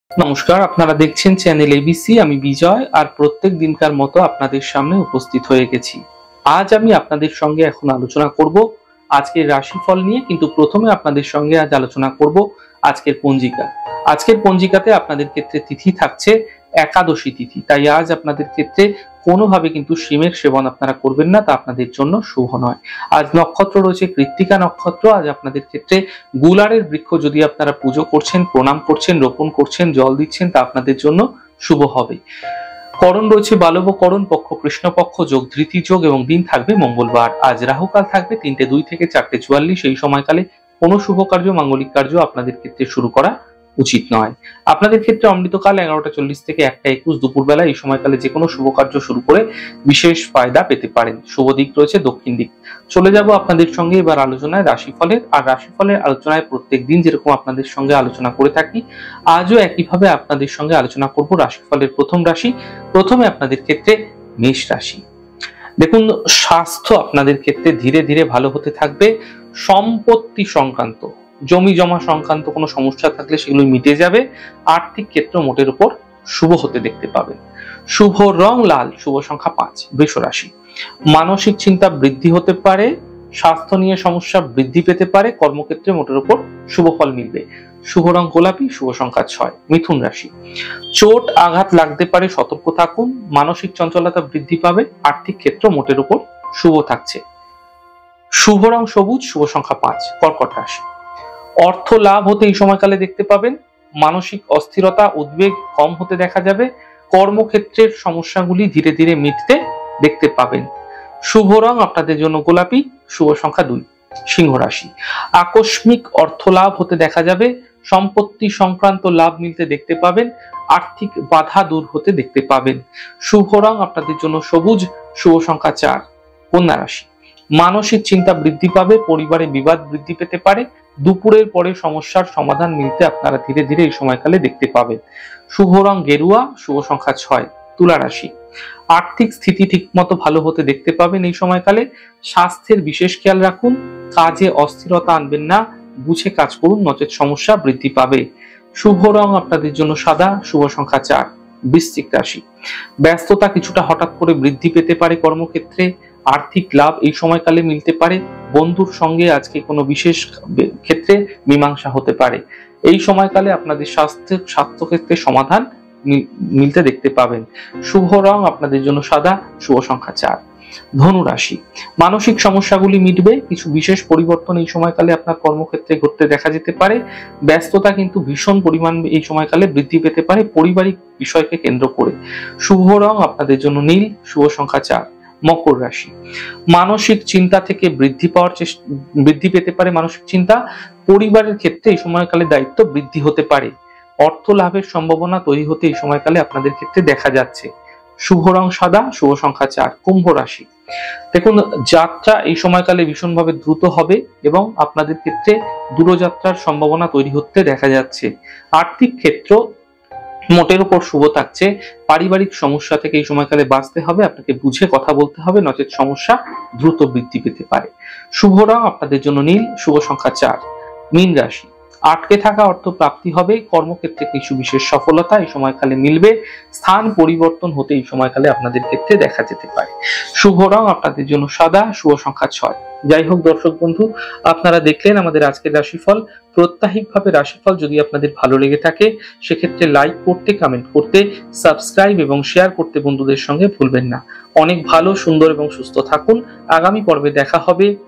নমস্কার, আপনারা দেখছেন চ্যানেল এবিসি। আমি বিজয়, আর প্রত্যেক দিনকার মতো আপনাদের সামনে উপস্থিত হয়ে গেছি। আজ আমি আপনাদের সঙ্গে এখন আলোচনা করব আজকের রাশিফল নিয়ে, কিন্তু প্রথমে আপনাদের সঙ্গে আজ আলোচনা করব আজকের পঞ্জিকা। আজকের পঞ্জিকাতে আপনাদের ক্ষেত্রে তিথি থাকছে একাদশী তিথি, তাই আজ আপনাদের ক্ষেত্রে কোনোভাবে কিন্তু শিমের সেবন আপনারা করবেন না, তা আপনাদের জন্য শুভ নয়। আজ নক্ষত্র রয়েছে কৃত্তিকা নক্ষত্র। আজ আপনাদের ক্ষেত্রে গুলারের বৃক্ষ যদি আপনারা পুজো করছেন, প্রণাম করছেন, রোপণ করছেন, জল দিচ্ছেন, তা আপনাদের জন্য শুভ হবে। করণ রয়েছে বালব করণ, পক্ষ কৃষ্ণপক্ষ, যোগ ধৃতি যোগ এবং দিন থাকবে মঙ্গলবার। আজ রাহুকাল থাকবে ৩টে ২ থেকে ৪টে ৪৪। এই সময়কালে কোনো শুভ কার্য, মাঙ্গলিক কার্য আপনাদের ক্ষেত্রে শুরু করা উচিত নয়। আপনাদের ক্ষেত্রে অমৃতকাল ১১টা ৪০ থেকে ১টা ২১ দুপুরবেলা। এই সময়কালে যে কোনো শুভ কার্য শুরু করে বিশেষ ফায়দা পেতে পারেন। শুভ দিক রয়েছে দক্ষিণ দিক। চলে যাব আপনাদের সঙ্গে এবার আলোচনায় রাশিফলের। আর রাশিফলের আলোচনায় প্রত্যেক দিন যেরকম আপনাদের সঙ্গে আলোচনা করে থাকি, আজও একইভাবে আপনাদের সঙ্গে আলোচনা করব রাশিফলের প্রথম রাশি। প্রথমে আপনাদের ক্ষেত্রে মেষ রাশি। দেখুন, স্বাস্থ্য আপনাদের ক্ষেত্রে ধীরে ধীরে ভালো হতে থাকবে। সম্পত্তি সংক্রান্ত, জমি জমা সংক্রান্ত কোনো সমস্যা থাকলে সেগুলো মিটে যাবে। আর্থিক ক্ষেত্র মোটের উপর শুভ হতে দেখতে পাবেন। শুভ রং লাল, শুভ সংখ্যা ৫। বৃষ রাশি। মানসিক চিন্তা বৃদ্ধি হতে পারে, স্বাস্থ্য নিয়ে সমস্যা বৃদ্ধি পেতে পারে, কর্মক্ষেত্রে মোটের উপর শুভ ফল মিলবে। শুভ রং গোলাপি, শুভ সংখ্যা ৬। মিথুন রাশি। চোট আঘাত লাগতে পারে, সতর্ক থাকুন। মানসিক চঞ্চলতা বৃদ্ধি পাবে, আর্থিক ক্ষেত্র মোটের উপর শুভ থাকছে। শুভ রং সবুজ, শুভ সংখ্যা ৫। কর্কট রাশি। অর্থ লাভ হতে এই সময়কালে দেখতে পাবেন। মানসিক অস্থিরতা উদ্বেগ কম হতে দেখা যাবে। কর্মক্ষেত্রের সমস্যাগুলি ধীরে ধীরে মিটতে দেখতে পাবেন। শুভ রং আপনাদের জন্য গোলাপি, শুভ সংখ্যা ২। সিংহ রাশি। আকস্মিক অর্থ লাভ হতে দেখা যাবে। সম্পত্তি সংক্রান্ত লাভ মিলতে দেখতে পাবেন। আর্থিক বাধা দূর হতে দেখতে পাবেন। শুভ রং আপনাদের জন্য সবুজ, শুভ সংখ্যা ৪। কন্যা রাশি। মানসিক চিন্তা বৃদ্ধি পাবে, পরিবারে বিবাদ বৃদ্ধি পেতে পারে। দুপুরের পরে সমস্যার সমাধান মিলতে আপনারা ধীরে ধীরে এই সময়কালে দেখতে পাবেন। শুভ রং গেরুয়া, শুভ সংখ্যা ৬। তুলা রাশি। আর্থিক স্থিতি ঠিকমতো ভালো হতে দেখতে পাবেন এই সময়কালে। স্বাস্থ্যের বিশেষ খেয়াল রাখুন। কাজে অস্থিরতা আনবেন না, বুঝে কাজ করুন, নচেত সমস্যা বৃদ্ধি পাবে। শুভ রং আপনাদের জন্য সাদা, শুভ সংখ্যা ৪। বৃশ্চিক রাশি। ব্যস্ততা কিছুটা হঠাৎ করে বৃদ্ধি পেতে পারে কর্মক্ষেত্রে। আর্থিক লাভ এই সময়কালে মিলতে পারে। বন্ধুর সঙ্গে আজকে কোনো বিশেষ ক্ষেত্রে মীমাংসা হতে পারে। এই সময়কালে আপনাদের স্বাস্থ্যক্ষেত্রে সমাধান মিলতে দেখতে পাবেন। শুভ রং আপনাদের জন্য সাদা, শুভ সংখ্যা ৪। ধনু রাশি। মানসিক সমস্যাগুলি মিটবে। কিছু বিশেষ পরিবর্তন এই সময়কালে আপনার কর্মক্ষেত্রে ঘটতে দেখা যেতে পারে। ব্যস্ততা কিন্তু ভীষণ পরিমাণ এই সময়কালে বৃদ্ধি পেতে পারে পারিবারিক বিষয়কে কেন্দ্র করে। শুভ রং আপনাদের জন্য নীল, শুভ সংখ্যা ৪। মকর রাশি। মানসিক চিন্তা থেকে বৃদ্ধি পেতে পারে মানসিক চিন্তা। পরিবারের ক্ষেত্রে এই সময়কালে দায়িত্ব বৃদ্ধি হতে পারে। অর্থ লাভের সম্ভাবনা তৈরি হতে এই সময়কালে আপনাদের ক্ষেত্রে দেখা যাচ্ছে। শুভ রং সাদা, শুভ সংখ্যা ৪। কুম্ভ রাশি। দেখুন, যাত্রা এই সময়কালে ভীষণভাবে দ্রুত হবে এবং আপনাদের ক্ষেত্রে দূরযাত্রার সম্ভাবনা তৈরি হতে দেখা যাচ্ছে। আর্থিক ক্ষেত্র মোটের উপর শুভ থাকছে। পারিবারিক সমস্যা থেকে এই সময়কালে বাঁচতে হবে, আপনাকে বুঝে কথা বলতে হবে, নচেত সমস্যা দ্রুত বৃদ্ধি পেতে পারে। শুভ রং আপনাদের জন্য নীল, শুভ সংখ্যা ৪। মীন রাশি। আটকে থাকা অর্থ প্রাপ্তি হবে। কর্মক্ষেত্রে কিছু বিশেষ সফলতা এই সময়কালে মিলবে। স্থান পরিবর্তন হতে এই সময়কালে আপনাদের ক্ষেত্রে দেখা যেতে পারে। শুভ রং আপনাদের জন্য সাদা, শুভ সংখ্যা ৬। যাই হোক দর্শক বন্ধু, আপনারা দেখলেন আমাদের আজকের রাশিফল। প্রত্যাহিকভাবে রাশিফল যদি আপনাদের ভালো লেগে থাকে, সেক্ষেত্রে লাইক করতে, কমেন্ট করতে, সাবস্ক্রাইব এবং শেয়ার করতে বন্ধুদের সঙ্গে ভুলবেন না। অনেক ভালো, সুন্দর এবং সুস্থ থাকুন। আগামী পর্বে দেখা হবে।